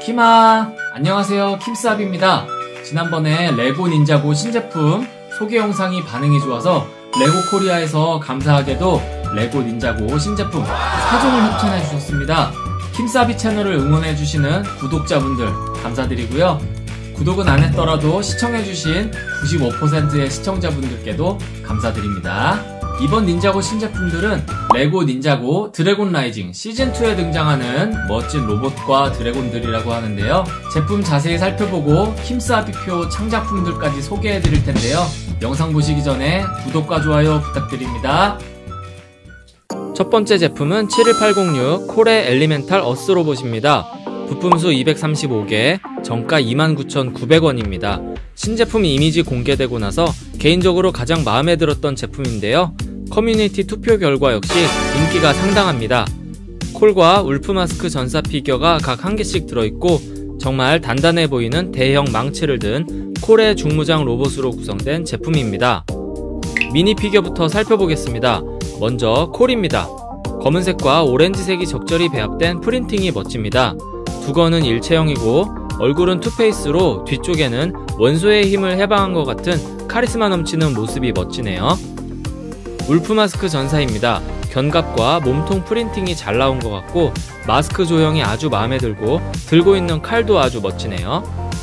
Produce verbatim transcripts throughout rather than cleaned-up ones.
키마! 안녕하세요, 킴스압입니다. 지난번에 레고 닌자고 신제품 소개 영상이 반응이 좋아서 레고 코리아에서 감사하게도 레고 닌자고 신제품 사 종을 협찬해 주셨습니다. 킴스압이 채널을 응원해주시는 구독자분들 감사드리고요. 구독은 안 했더라도 시청해주신 구십오 퍼센트의 시청자분들께도 감사드립니다. 이번 닌자고 신제품들은 레고 닌자고 드래곤 라이징 시즌이에 등장하는 멋진 로봇과 드래곤들이라고 하는데요. 제품 자세히 살펴보고 킴스압이표 창작품들까지 소개해드릴 텐데요. 영상 보시기 전에 구독과 좋아요 부탁드립니다. 첫 번째 제품은 칠일팔공육 콜의 엘리멘탈 어스 로봇입니다. 부품수 이백삼십오 개, 정가 이만 구천구백 원입니다. 신제품 이미지 공개되고 나서 개인적으로 가장 마음에 들었던 제품인데요. 커뮤니티 투표 결과 역시 인기가 상당합니다. 콜과 울프마스크 전사 피규어가 각 한 개씩 들어있고 정말 단단해 보이는 대형 망치를 든 콜의 중무장 로봇으로 구성된 제품입니다. 미니 피규어부터 살펴보겠습니다. 먼저 콜입니다. 검은색과 오렌지색이 적절히 배합된 프린팅이 멋집니다. 두건은 일체형이고 얼굴은 투페이스로 뒤쪽에는 원소의 힘을 해방한 것 같은 카리스마 넘치는 모습이 멋지네요. 울프마스크 전사입니다. 견갑과 몸통 프린팅이 잘 나온 것 같고 마스크 조형이 아주 마음에 들고 들고 있는 칼도 아주 멋지네요.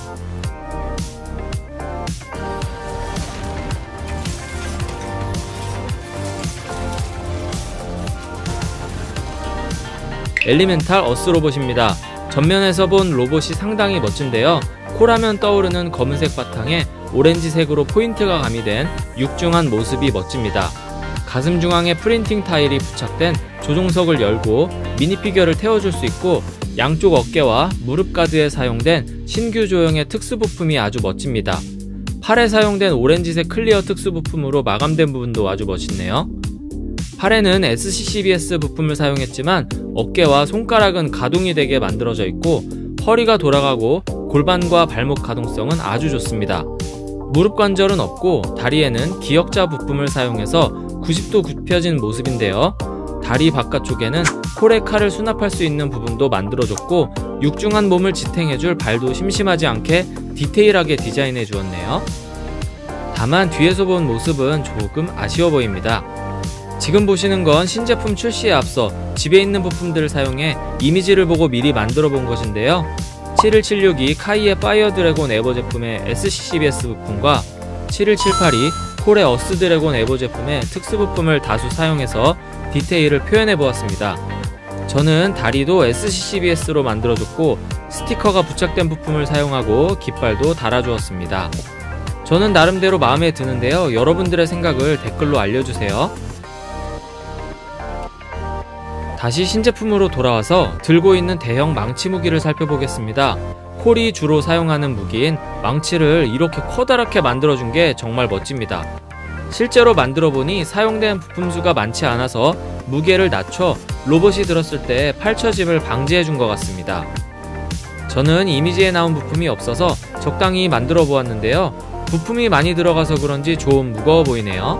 엘리멘탈 어스 로봇입니다. 전면에서 본 로봇이 상당히 멋진데요. 콜하면 떠오르는 검은색 바탕에 오렌지색으로 포인트가 가미된 육중한 모습이 멋집니다. 가슴 중앙에 프린팅 타일이 부착된 조종석을 열고 미니 피규어를 태워줄 수 있고 양쪽 어깨와 무릎 가드에 사용된 신규 조형의 특수 부품이 아주 멋집니다. 팔에 사용된 오렌지색 클리어 특수 부품으로 마감된 부분도 아주 멋있네요. 팔에는 에스씨씨비에스 부품을 사용했지만 어깨와 손가락은 가동이 되게 만들어져 있고 허리가 돌아가고 골반과 발목 가동성은 아주 좋습니다. 무릎 관절은 없고 다리에는 기역자 부품을 사용해서 구십 도 굽혀진 모습인데요. 다리 바깥쪽에는 콜의 칼을 수납할 수 있는 부분도 만들어줬고 육중한 몸을 지탱해줄 발도 심심하지 않게 디테일하게 디자인해 주었네요. 다만 뒤에서 본 모습은 조금 아쉬워 보입니다. 지금 보시는 건 신제품 출시에 앞서 집에 있는 부품들을 사용해 이미지를 보고 미리 만들어 본 것인데요. 칠일칠육이 카이의 파이어 드래곤 에버 제품의 에스씨씨비에스 부품과 칠일칠팔이 콜의 어스 드래곤 에버 제품의 특수 부품을 다수 사용해서 디테일을 표현해 보았습니다. 저는 다리도 에스씨씨비에스로 만들어줬고 스티커가 부착된 부품을 사용하고 깃발도 달아주었습니다. 저는 나름대로 마음에 드는데요. 여러분들의 생각을 댓글로 알려주세요. 다시 신제품으로 돌아와서 들고 있는 대형 망치 무기를 살펴보겠습니다. 콜이 주로 사용하는 무기인 망치를 이렇게 커다랗게 만들어준 게 정말 멋집니다. 실제로 만들어보니 사용된 부품수가 많지 않아서 무게를 낮춰 로봇이 들었을 때 펼쳐짐을 방지해준 것 같습니다. 저는 이미지에 나온 부품이 없어서 적당히 만들어 보았는데요. 부품이 많이 들어가서 그런지 좀 무거워 보이네요.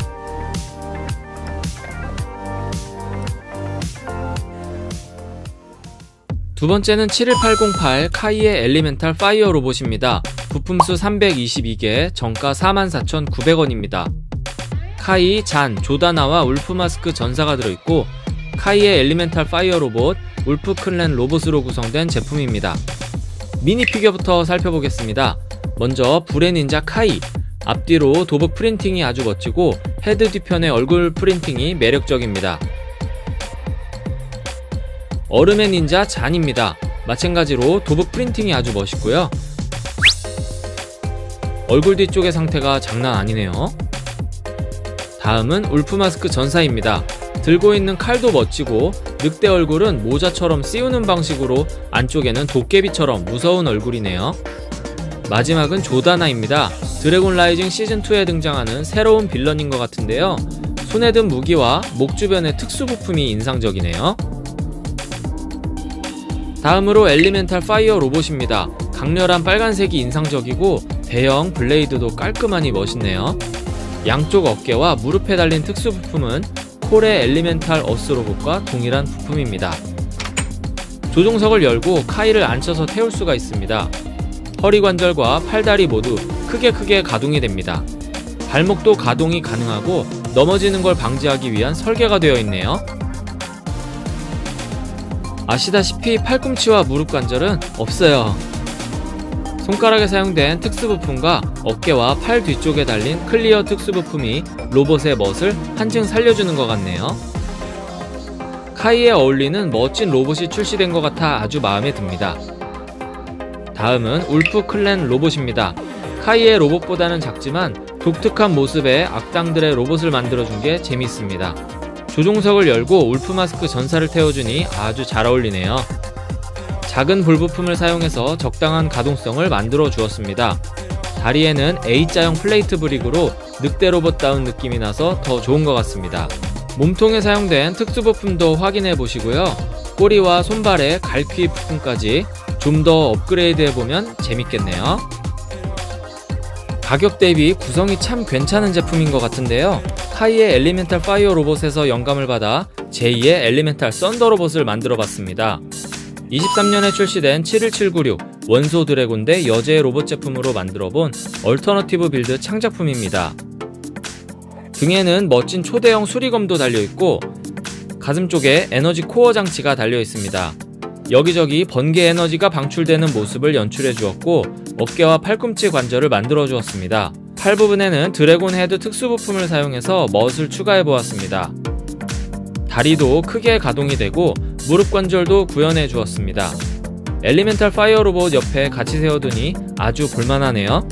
두 번째는 칠일팔공팔 카이의 엘리멘탈 파이어 로봇입니다. 부품수 삼백이십이 개, 정가 사만 사천구백 원입니다. 카이, 잔, 조다나와 울프마스크 전사가 들어있고 카이의 엘리멘탈 파이어 로봇, 울프 클랜 로봇으로 구성된 제품입니다. 미니 피규어부터 살펴보겠습니다. 먼저 불의 닌자 카이, 앞뒤로 도복 프린팅이 아주 멋지고 헤드 뒤편의 얼굴 프린팅이 매력적입니다. 얼음의 닌자 잔입니다. 마찬가지로 도복 프린팅이 아주 멋있고요. 얼굴 뒤쪽의 상태가 장난 아니네요. 다음은 울프마스크 전사입니다. 들고 있는 칼도 멋지고 늑대 얼굴은 모자처럼 씌우는 방식으로 안쪽에는 도깨비처럼 무서운 얼굴이네요. 마지막은 조다나입니다. 드래곤 라이징 시즌이에 등장하는 새로운 빌런인 것 같은데요. 손에 든 무기와 목 주변의 특수 부품이 인상적이네요. 다음으로 엘리멘탈 파이어 로봇입니다. 강렬한 빨간색이 인상적이고 대형 블레이드도 깔끔하니 멋있네요. 양쪽 어깨와 무릎에 달린 특수 부품은 콜의 엘리멘탈 어스 로봇과 동일한 부품입니다. 조종석을 열고 카이를 앉혀서 태울 수가 있습니다. 허리 관절과 팔다리 모두 크게 크게 가동이 됩니다. 발목도 가동이 가능하고 넘어지는 걸 방지하기 위한 설계가 되어 있네요. 아시다시피 팔꿈치와 무릎 관절은 없어요. 손가락에 사용된 특수부품과 어깨와 팔 뒤쪽에 달린 클리어 특수부품이 로봇의 멋을 한층 살려주는 것 같네요. 카이에 어울리는 멋진 로봇이 출시된 것 같아 아주 마음에 듭니다. 다음은 울프 클랜 로봇입니다. 카이의 로봇보다는 작지만 독특한 모습의 악당들의 로봇을 만들어준 게 재밌습니다. 조종석을 열고 울프 마스크 전사를 태워주니 아주 잘 어울리네요. 작은 불부품을 사용해서 적당한 가동성을 만들어 주었습니다. 다리에는 A자형 플레이트 브릭으로 늑대 로봇다운 느낌이 나서 더 좋은 것 같습니다. 몸통에 사용된 특수부품도 확인해 보시고요. 꼬리와 손발의 갈퀴 부품까지 좀 더 업그레이드 해보면 재밌겠네요. 가격 대비 구성이 참 괜찮은 제품인 것 같은데요. 카이의 엘리멘탈 파이어 로봇에서 영감을 받아 제이의 엘리멘탈 썬더 로봇을 만들어 봤습니다. 이십삼 년에 출시된 칠일칠구육 원소 드래곤 대 여제 로봇 제품으로 만들어본 얼터너티브 빌드 창작품입니다. 등에는 멋진 초대형 수리검도 달려있고 가슴 쪽에 에너지 코어 장치가 달려있습니다. 여기저기 번개 에너지가 방출되는 모습을 연출해 주었고 어깨와 팔꿈치 관절을 만들어 주었습니다. 팔 부분에는 드래곤 헤드 특수부품을 사용해서 멋을 추가해 보았습니다. 다리도 크게 가동이 되고 무릎 관절도 구현해 주었습니다. 엘리멘탈 파이어 로봇 옆에 같이 세워두니 아주 볼만하네요.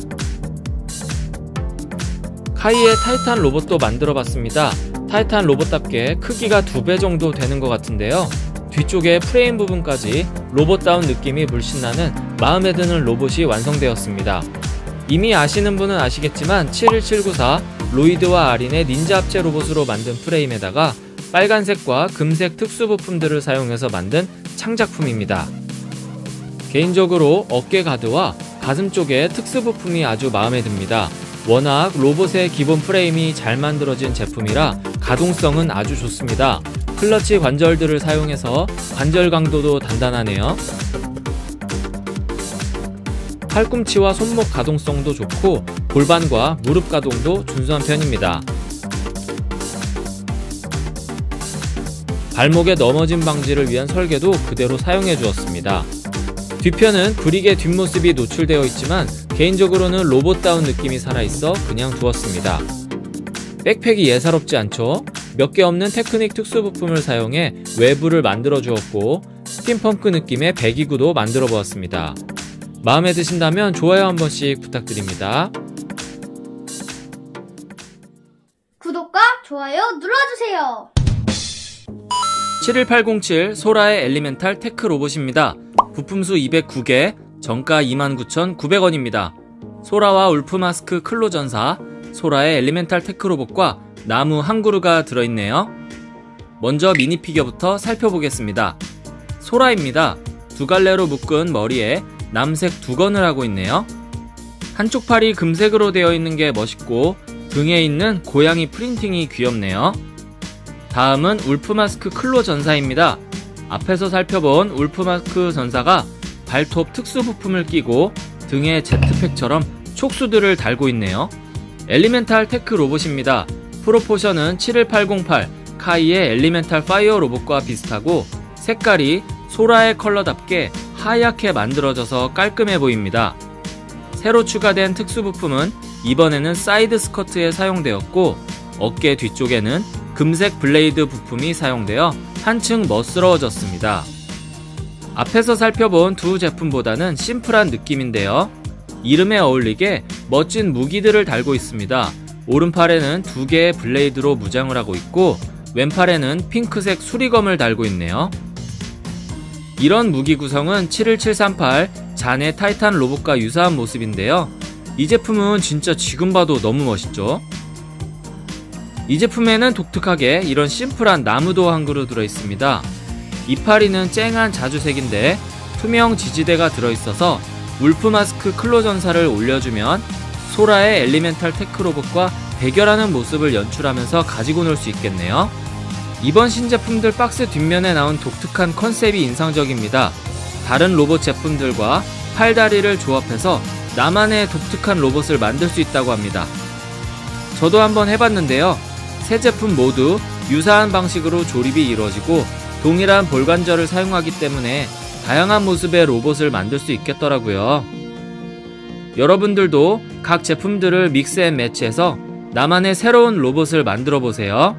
카이의 타이탄 로봇도 만들어 봤습니다. 타이탄 로봇답게 크기가 두 배 정도 되는 것 같은데요. 뒤쪽에 프레임 부분까지 로봇다운 느낌이 물씬 나는 마음에 드는 로봇이 완성되었습니다. 이미 아시는 분은 아시겠지만 칠일칠구사 로이드와 아린의 닌자 합체 로봇으로 만든 프레임에다가 빨간색과 금색 특수부품들을 사용해서 만든 창작품입니다. 개인적으로 어깨 가드와 가슴 쪽에 특수부품이 아주 마음에 듭니다. 워낙 로봇의 기본 프레임이 잘 만들어진 제품이라 가동성은 아주 좋습니다. 클러치 관절들을 사용해서 관절 강도도 단단하네요. 팔꿈치와 손목 가동성도 좋고 골반과 무릎 가동도 준수한 편입니다. 발목의 넘어짐 방지를 위한 설계도 그대로 사용해 주었습니다. 뒤편은 브릭의 뒷모습이 노출되어 있지만 개인적으로는 로봇다운 느낌이 살아있어 그냥 두었습니다. 백팩이 예사롭지 않죠? 몇 개 없는 테크닉 특수부품을 사용해 외부를 만들어 주었고 스팀펑크 느낌의 배기구도 만들어 보았습니다. 마음에 드신다면 좋아요 한 번씩 부탁드립니다. 구독과 좋아요 눌러주세요. 칠일팔공칠 소라의 엘리멘탈 테크 로봇입니다. 부품수 이백구 개, 정가 이만 구천구백 원입니다. 소라와 울프 마스크 클로 전사, 소라의 엘리멘탈 테크 로봇과 나무 한 그루가 들어있네요. 먼저 미니 피겨부터 살펴보겠습니다. 소라입니다. 두 갈래로 묶은 머리에 남색 두건을 하고 있네요. 한쪽 팔이 금색으로 되어 있는 게 멋있고 등에 있는 고양이 프린팅이 귀엽네요. 다음은 울프 마스크 클로 전사입니다. 앞에서 살펴본 울프 마스크 전사가 발톱 특수 부품을 끼고 등에 제트팩처럼 촉수들을 달고 있네요. 엘리멘탈 테크 로봇입니다. 프로포션은 칠일팔공팔 카이의 엘리멘탈 파이어 로봇과 비슷하고 색깔이 소라의 컬러답게 하얗게 만들어져서 깔끔해 보입니다. 새로 추가된 특수 부품은 이번에는 사이드 스커트에 사용되었고 어깨 뒤쪽에는 금색 블레이드 부품이 사용되어 한층 멋스러워졌습니다. 앞에서 살펴본 두 제품보다는 심플한 느낌인데요. 이름에 어울리게 멋진 무기들을 달고 있습니다. 오른팔에는 두 개의 블레이드로 무장을 하고 있고 왼팔에는 핑크색 수리검을 달고 있네요. 이런 무기 구성은 칠일칠삼팔 잔의 타이탄 로봇과 유사한 모습인데요. 이 제품은 진짜 지금 봐도 너무 멋있죠? 이 제품에는 독특하게 이런 심플한 나무도 한 그루 들어있습니다. 이파리는 쨍한 자주색인데 투명 지지대가 들어있어서 울프 마스크 클로 전사를 올려주면 소라의 엘리멘탈 테크 로봇과 대결하는 모습을 연출하면서 가지고 놀 수 있겠네요. 이번 신제품들 박스 뒷면에 나온 독특한 컨셉이 인상적입니다. 다른 로봇 제품들과 팔다리를 조합해서 나만의 독특한 로봇을 만들 수 있다고 합니다. 저도 한번 해봤는데요. 세 제품 모두 유사한 방식으로 조립이 이루어지고 동일한 볼관절을 사용하기 때문에 다양한 모습의 로봇을 만들 수 있겠더라고요. 여러분들도 각 제품들을 믹스 앤 매치해서 나만의 새로운 로봇을 만들어 보세요.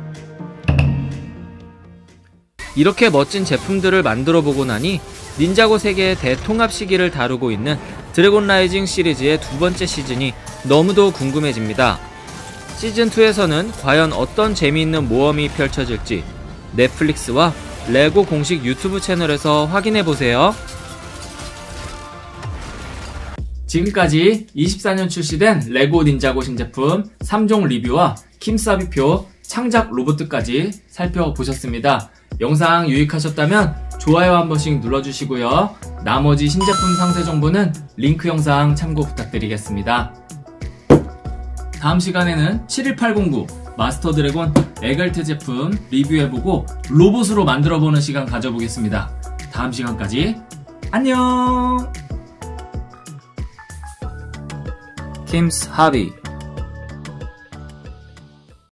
이렇게 멋진 제품들을 만들어 보고 나니 닌자고 세계의 대통합 시기를 다루고 있는 드래곤 라이징 시리즈의 두 번째 시즌이 너무도 궁금해집니다. 시즌이에서는 과연 어떤 재미있는 모험이 펼쳐질지 넷플릭스와 레고 공식 유튜브 채널에서 확인해보세요. 지금까지 이십사 년 출시된 레고 닌자고 신제품 삼 종 리뷰와 킴사비표 창작 로봇까지 살펴보셨습니다. 영상 유익하셨다면 좋아요 한 번씩 눌러주시고요. 나머지 신제품 상세 정보는 링크 영상 참고 부탁드리겠습니다. 다음 시간에는 칠일팔공구 마스터 드래곤 에겔트 제품 리뷰해보고 로봇으로 만들어보는 시간 가져보겠습니다. 다음 시간까지 안녕! 킴스 하비